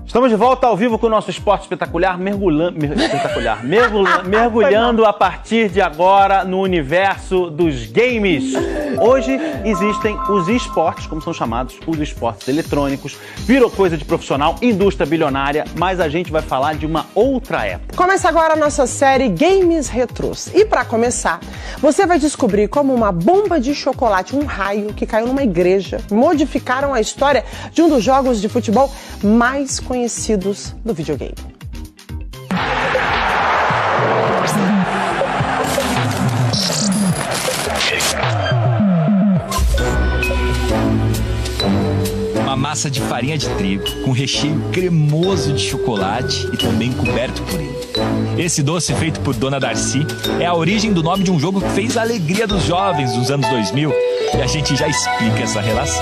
Estamos de volta ao vivo com o nosso esporte espetacular, mergulhando a partir de agora no universo dos games. Hoje existem os esportes, como são chamados, os esportes eletrônicos, virou coisa de profissional, indústria bilionária, mas a gente vai falar de uma outra época. Começa agora a nossa série Games Retrôs. E para começar, você vai descobrir como uma bomba de chocolate, um raio que caiu numa igreja, modificaram a história de um dos jogos de futebol mais conhecidos do videogame. Uma massa de farinha de trigo com recheio cremoso de chocolate e também coberto por ele. Esse doce feito por Dona Darcy é a origem do nome de um jogo que fez a alegria dos jovens nos anos 2000 e a gente já explica essa relação.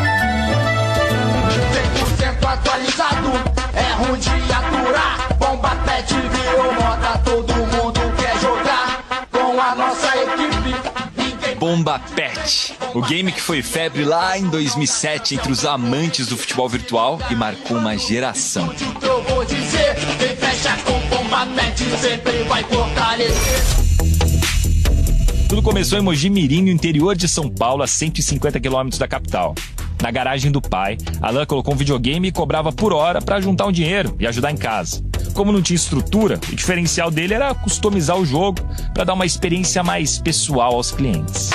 100% atualizado, é ruim de aturar. Bomba Pet virou moda, todo mundo quer jogar com a nossa equipe. Bomba Pet, o game que foi febre lá em 2007 entre os amantes do futebol virtual e marcou uma geração. Eu vou dizer, quem fecha com Bomba Pet sempre vai fortalecer. Tudo começou em Mogi Mirim, no interior de São Paulo, a 150 quilômetros da capital. Na garagem do pai, Alan colocou um videogame e cobrava por hora para juntar um dinheiro e ajudar em casa. Como não tinha estrutura, o diferencial dele era customizar o jogo para dar uma experiência mais pessoal aos clientes.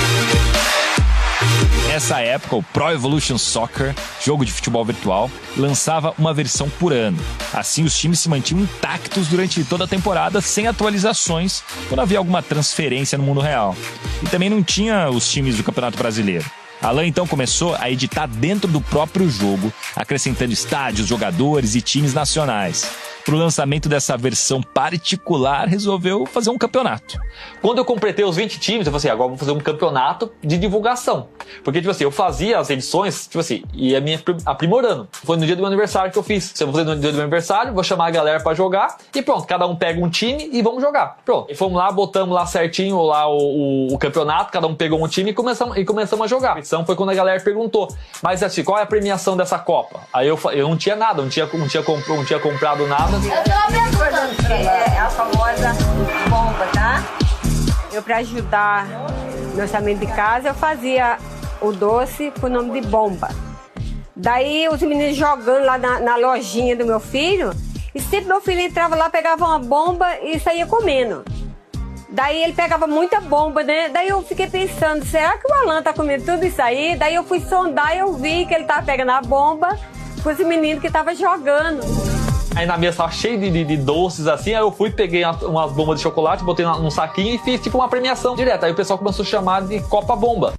Nessa época, o Pro Evolution Soccer, jogo de futebol virtual, lançava uma versão por ano. Assim, os times se mantinham intactos durante toda a temporada, sem atualizações, quando havia alguma transferência no mundo real. E também não tinha os times do Campeonato Brasileiro. Alan então começou a editar dentro do próprio jogo, acrescentando estádios, jogadores e times nacionais. Para o lançamento dessa versão particular, resolveu fazer um campeonato. Quando eu completei os 20 times, eu falei assim, agora vou fazer um campeonato de divulgação. Porque, tipo assim, eu fazia as edições, tipo assim, ia me aprimorando. Foi no dia do meu aniversário que eu fiz. Se eu vou fazer no dia do meu aniversário, vou chamar a galera pra jogar e pronto, cada um pega um time e vamos jogar. Pronto. E fomos lá, botamos lá certinho lá o campeonato, cada um pegou um time e começamos a jogar. A edição foi quando a galera perguntou, mas assim, qual é a premiação dessa Copa? Aí eu não tinha nada, não tinha comprado nada. Eu tô perguntando que é a famosa bomba, tá? Eu, pra ajudar no orçamento de casa, eu fazia o doce com o nome de bomba. Daí os meninos jogando lá na lojinha do meu filho, e sempre meu filho entrava lá, pegava uma bomba e saía comendo. Daí ele pegava muita bomba, né? Daí eu fiquei pensando, será que o Alan tá comendo tudo isso aí? Daí eu fui sondar e eu vi que ele tava pegando a bomba com esse menino que tava jogando. Aí na mesa tava cheio de doces assim, aí eu fui, peguei umas bombas de chocolate, botei num saquinho e fiz tipo uma premiação direta. Aí o pessoal começou a chamar de Copa Bomba.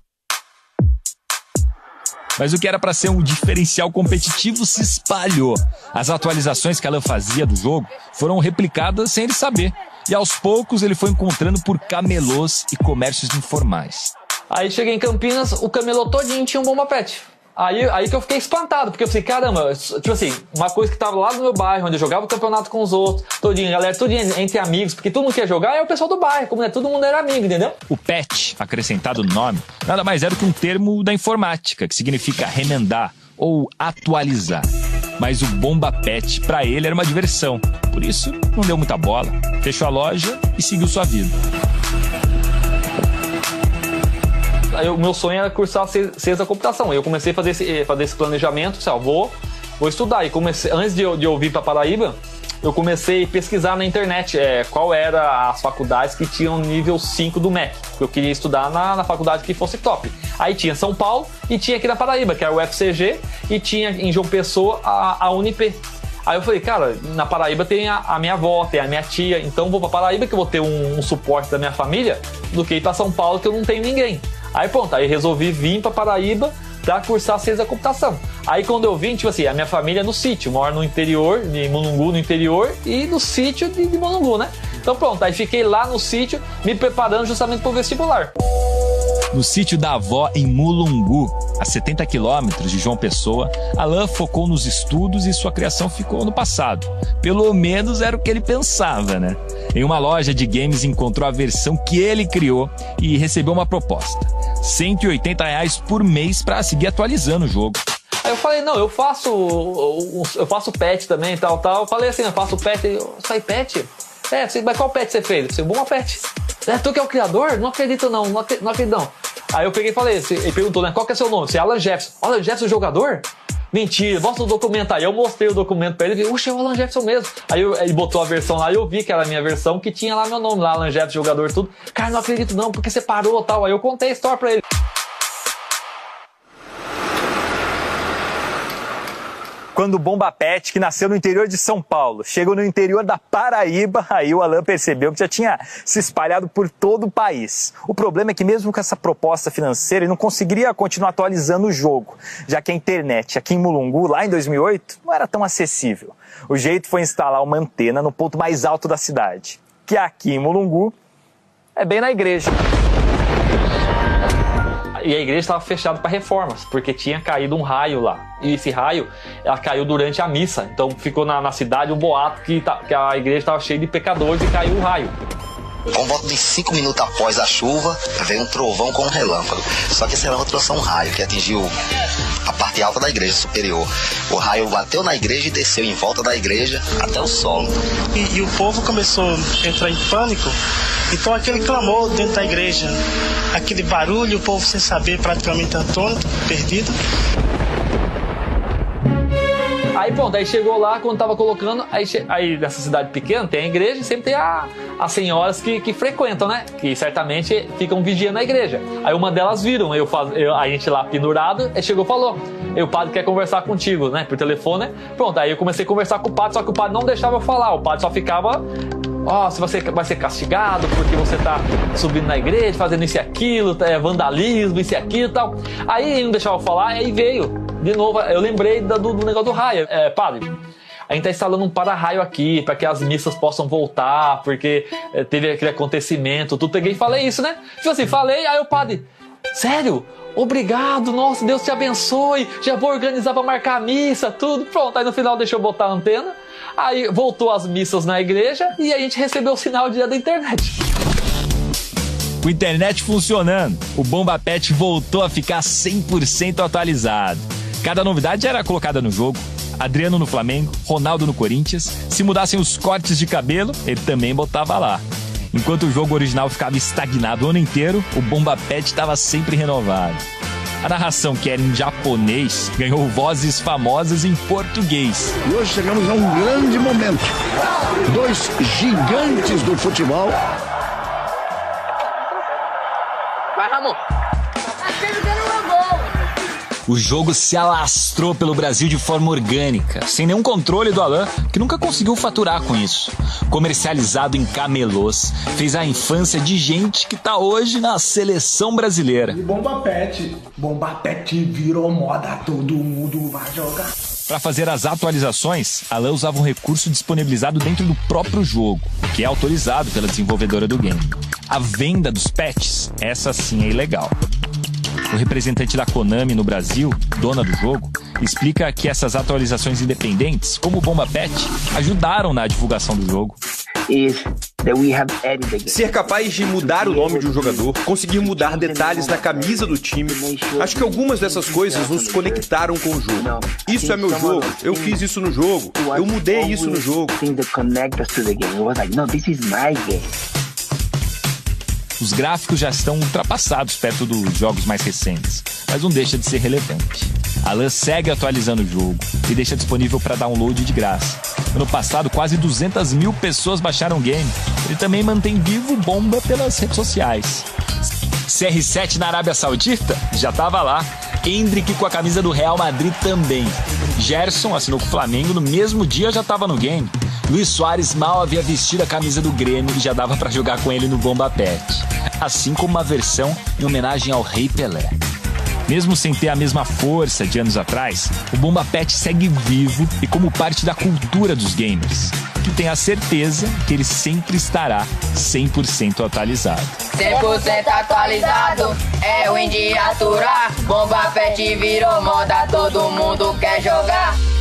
Mas o que era para ser um diferencial competitivo se espalhou. As atualizações que Alan fazia do jogo foram replicadas sem ele saber. E aos poucos ele foi encontrando por camelôs e comércios informais. Aí cheguei em Campinas, o camelô todinho tinha um Bomba Pet. Aí que eu fiquei espantado, porque eu falei, caramba, tipo assim, uma coisa que tava lá no meu bairro, onde eu jogava o campeonato com os outros, todinho, galera, todinho entre amigos, porque todo mundo quer jogar, é o pessoal do bairro, como todo mundo era amigo, entendeu? O pet, acrescentado no nome, nada mais era que um termo da informática, que significa remendar ou atualizar. Mas o Bomba Pet, pra ele, era uma diversão, por isso não deu muita bola, fechou a loja e seguiu sua vida. Aí o meu sonho era cursar ciência da computação. Aí eu comecei a fazer esse planejamento, assim, ó, vou estudar. E comecei, antes de eu vir para Paraíba, eu comecei a pesquisar na internet qual era as faculdades que tinham nível 5 do MEC. Eu queria estudar na faculdade que fosse top. Aí tinha São Paulo e tinha aqui na Paraíba, que era o FCG, e tinha em João Pessoa a Unip. Aí eu falei, cara, na Paraíba tem a minha avó, tem a minha tia, então vou pra Paraíba que eu vou ter um suporte da minha família do que ir pra São Paulo que eu não tenho ninguém. Aí pronto, aí resolvi vir pra Paraíba pra cursar ciência da computação. Aí quando eu vim, tipo assim, a minha família é no sítio, moro no interior, de Mulungu, no interior, e no sítio de Mulungu, né? Então pronto, aí fiquei lá no sítio me preparando justamente pro vestibular. No sítio da avó em Mulungu, a 70 quilômetros de João Pessoa, Alan focou nos estudos e sua criação ficou no passado. Pelo menos era o que ele pensava, né? Em uma loja de games encontrou a versão que ele criou e recebeu uma proposta. R$ 180 por mês para seguir atualizando o jogo. Aí eu falei, não, eu faço pet também, tal. Eu falei assim, eu faço pet, eu saí pet? Mas qual pet você fez? Eu falei, Bomba Pet. Tu que é o criador? Não acredito não acredito não. Aí eu peguei e falei, ele perguntou, né, qual que é seu nome? Você é Alan Jefferson. Alan Jefferson, jogador? Mentira, mostra o documento aí. Eu mostrei o documento pra ele e falei, oxe, é o Alan Jefferson mesmo. Aí ele botou a versão lá e eu vi que era a minha versão, que tinha lá meu nome, lá, Alan Jefferson, jogador, tudo. Cara, não acredito não, porque você parou e tal. Aí eu contei a história pra ele. Quando o Bomba Pet, que nasceu no interior de São Paulo, chegou no interior da Paraíba, aí o Alan percebeu que já tinha se espalhado por todo o país. O problema é que mesmo com essa proposta financeira, ele não conseguiria continuar atualizando o jogo, já que a internet aqui em Mulungu, lá em 2008, não era tão acessível. O jeito foi instalar uma antena no ponto mais alto da cidade, que aqui em Mulungu é bem na igreja. E a igreja estava fechada para reformas, porque tinha caído um raio lá. E esse raio, ela caiu durante a missa. Então ficou na cidade um boato que a igreja estava cheia de pecadores e caiu o raio. Com volta de 5 minutos após a chuva, veio um trovão com um relâmpago. Só que esse relâmpago trouxe um raio que atingiu a parte alta da igreja superior. O raio bateu na igreja e desceu em volta da igreja até o solo. E o povo começou a entrar em pânico. Então aquele clamor dentro da igreja, aquele barulho, o povo sem saber, praticamente atônito, perdido. Aí pronto, aí chegou lá, quando tava colocando, aí nessa cidade pequena tem a igreja e sempre tem as senhoras que frequentam, né? Que certamente ficam vigiando a igreja. Aí uma delas viram, a gente lá pendurado, aí chegou e falou, o padre quer conversar contigo, né? Por telefone, né? Pronto, aí eu comecei a conversar com o padre, só que o padre não deixava eu falar, o padre só ficava... se você vai ser castigado porque você tá subindo na igreja, fazendo isso e aquilo, vandalismo, isso e aquilo e tal. Aí ele não deixava eu falar, aí veio. De novo, eu lembrei do negócio do raio. Padre, a gente tá instalando um para-raio aqui, para que as missas possam voltar, porque teve aquele acontecimento, tudo. Peguei e falei isso, né? Tipo assim, falei, aí o padre, sério? Obrigado, nossa, Deus te abençoe, já vou organizar para marcar a missa, tudo. Pronto, aí no final deixou eu botar a antena. Aí voltou as missas na igreja e a gente recebeu o sinal da internet. Com a internet funcionando, o Bomba Pet voltou a ficar 100% atualizado. Cada novidade era colocada no jogo. Adriano no Flamengo, Ronaldo no Corinthians. Se mudassem os cortes de cabelo, ele também botava lá. Enquanto o jogo original ficava estagnado o ano inteiro, o Bomba Pet estava sempre renovado. A narração, que era em japonês, ganhou vozes famosas em português. E hoje chegamos a um grande momento. 2 gigantes do futebol. Vai, Ramon. O jogo se alastrou pelo Brasil de forma orgânica, sem nenhum controle do Alan, que nunca conseguiu faturar com isso. Comercializado em camelôs, fez a infância de gente que tá hoje na seleção brasileira. E Bomba Pet virou moda, todo mundo vai jogar. Para fazer as atualizações, Alan usava um recurso disponibilizado dentro do próprio jogo, que é autorizado pela desenvolvedora do game. A venda dos patches, essa sim é ilegal. O representante da Konami no Brasil, dona do jogo, explica que essas atualizações independentes, como o Bomba Pet, ajudaram na divulgação do jogo. Ser capaz de mudar o nome de um jogador, conseguir mudar detalhes na camisa do time, acho que algumas dessas coisas nos conectaram com o jogo. Isso é meu jogo, eu fiz isso no jogo, eu mudei isso no jogo. Os gráficos já estão ultrapassados perto dos jogos mais recentes, mas não deixa de ser relevante. Alan segue atualizando o jogo e deixa disponível para download de graça. Ano passado, quase 200 mil pessoas baixaram o game. Ele também mantém vivo o Bomba pelas redes sociais. CR7 na Arábia Saudita já estava lá. Endrick com a camisa do Real Madrid também. Gerson assinou com o Flamengo, no mesmo dia já estava no game. Luis Soares mal havia vestido a camisa do Grêmio e já dava para jogar com ele no Bomba Pet. Assim como uma versão em homenagem ao Rei Pelé. Mesmo sem ter a mesma força de anos atrás, o Bomba Pet segue vivo e como parte da cultura dos gamers, que tem a certeza que ele sempre estará 100% atualizado. 100% atualizado, é o de aturar. Bomba Pet virou moda, todo mundo quer jogar.